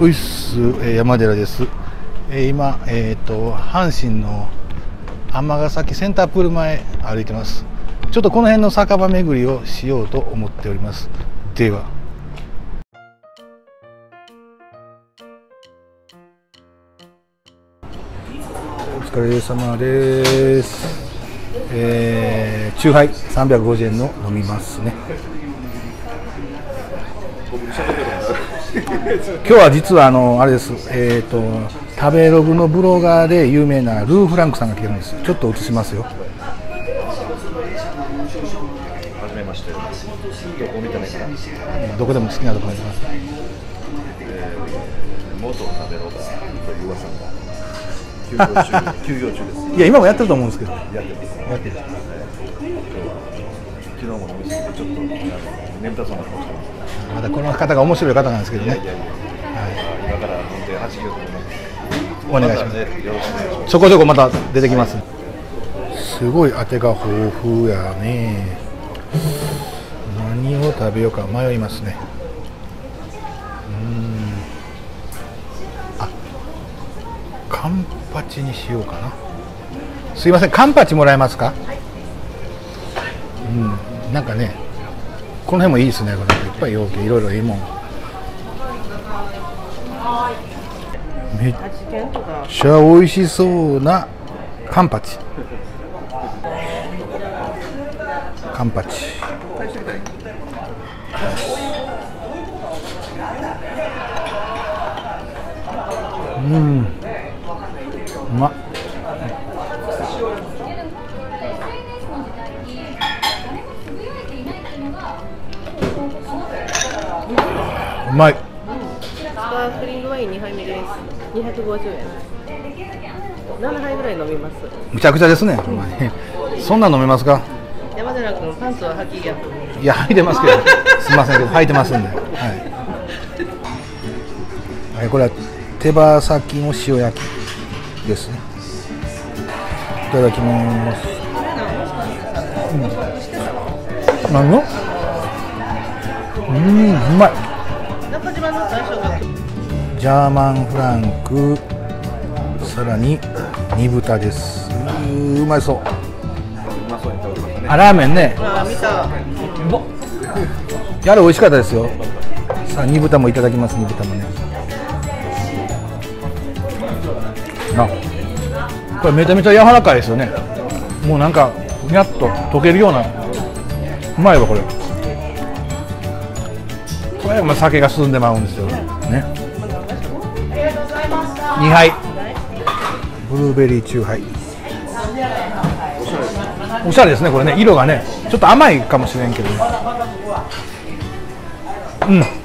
ういっす、山寺です。今、阪神の尼崎センタープール前歩いてます。ちょっとこの辺の酒場巡りをしようと思っております。では。お疲れ様です。チューハイ350円の飲みますね。今日は実はあれです、食べログのブロガーで有名なルー・フランクさんが来てるんです。ちょっと映しますよ。はじめまして。どこ見たらいいかな。 どこでも好きなところにいます。 元食べロガーという噂が休業中です。 いや今もやってると思うんですけど。 やってます。 やってる。 昨日も飲みすぎてちょっと眠たそうな顔してます。 まだこの方が面白い方なんですけどね。 今から飲んで8キロとお願いします。 よろしくお願いします。 ちょこちょこまた出てきます。すごい当てが豊富やね。何を食べようか迷いますね。あ、カンパチにしようかな。すいません、カンパチもらえますか？なんかね、この辺もいいですね。これいっぱい容器いろいろいいもん。めっちゃ美味しそうなカンパチ。カンパチ。うまっ。うまい。 スパークリングワイン2杯目です。250円。7杯ぐらい飲みます。 むちゃくちゃですね。そんな飲めますか？ 山寺君、パンツは履きや。 いや、履いてますけど、すみませんけど、履いてますんで。はい。これは手羽先の塩焼きですね。いただきます。何の？うまい。 中島の最初がジャーマンフランク、さらに煮豚です。うまいそう。あ、ラーメンね。 あ、見た。 やれ美味しかったですよ。さあ煮豚もいただきます。煮豚もね。あ、これめちゃめちゃ柔らかいですよね。もうなんかふにゃっと溶けるような。うまいわこれ。これも酒が進んでまうんですよね。2杯ブルーベリーチューハイ。おしゃれですねこれね。色がねちょっと甘いかもしれんけどね。